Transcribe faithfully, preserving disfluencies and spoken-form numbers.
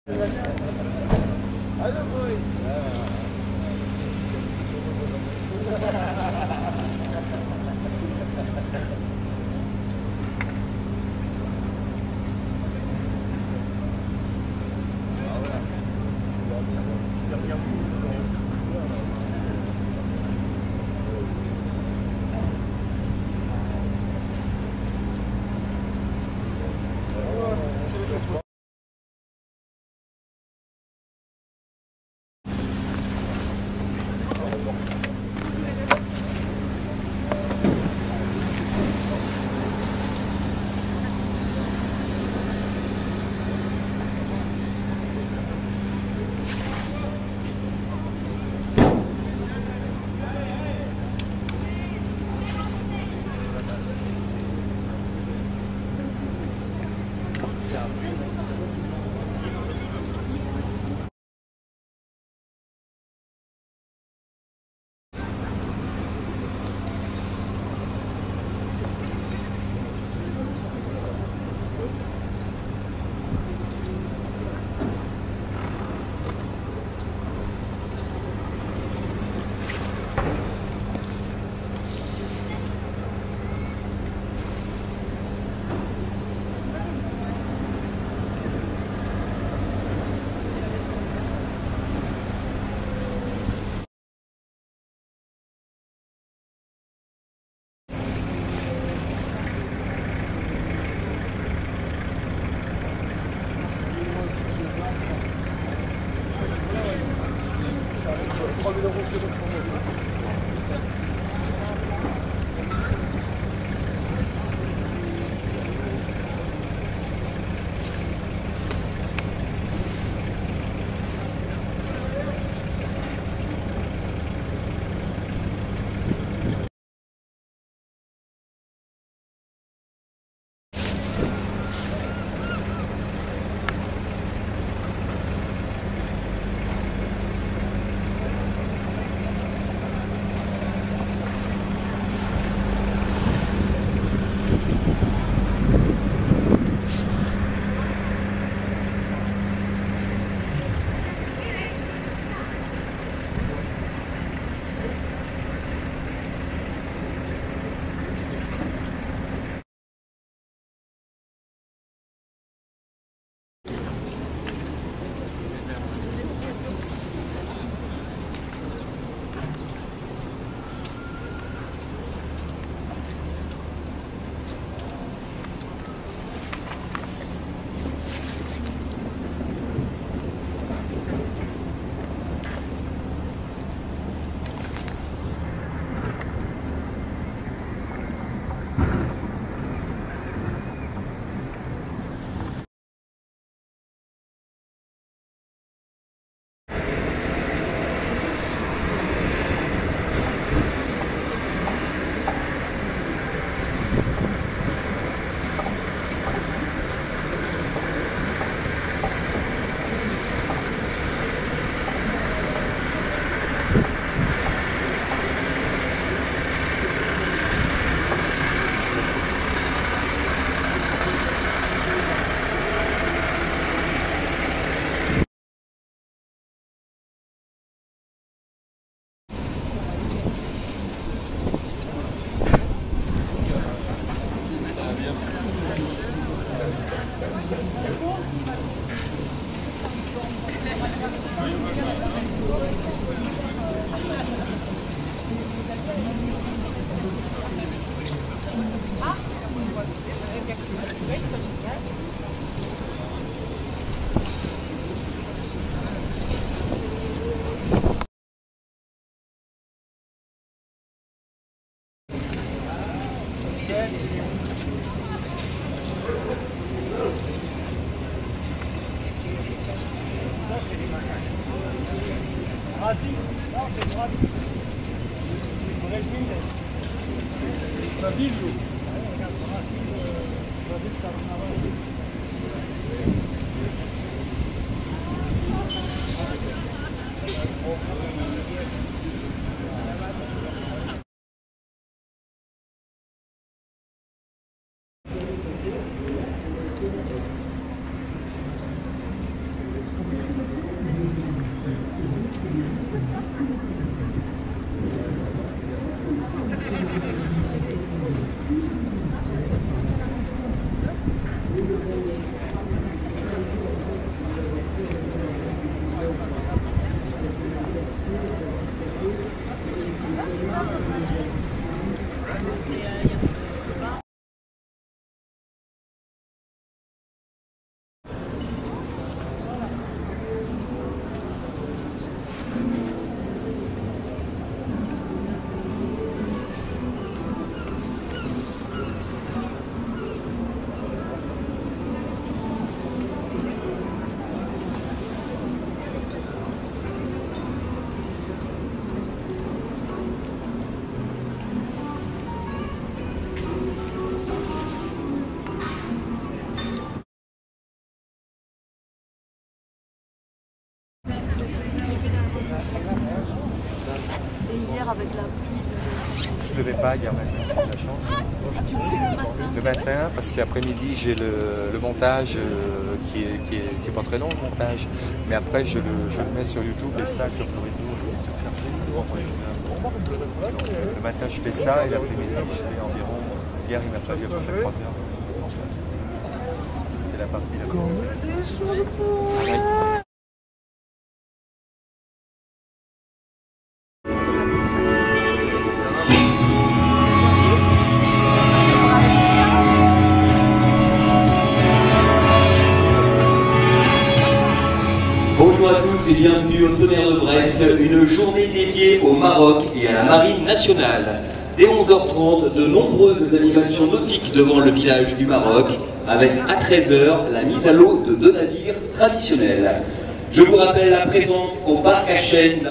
Racine, non, c'est droite. Racine, la ville, l'eau. Regarde, Racine, la ville, ça va avoir. se levait pas hier matin, j'ai eu de la chance. Ah, tu le fais le matin? Le matin, parce qu'après-midi, j'ai le, le montage euh, qui, est, qui, est, qui est pas très long, le montage. Mais après, je le, je le mets sur YouTube et ça, sur le réseau, je vais surcharger, ça doit envoyer aux heures. Donc, le matin, je fais ça et l'après-midi, je fais environ. Hier, il m'a fallu à peu près trois heures. C'est la partie la plus intéressante. Bonjour à tous et bienvenue au Tonnerre de Brest, une journée dédiée au Maroc et à la Marine nationale. Dès onze heures trente, de nombreuses animations nautiques devant le village du Maroc, avec à treize heures la mise à l'eau de deux navires traditionnels. Je vous rappelle la présence au parc à Chênes.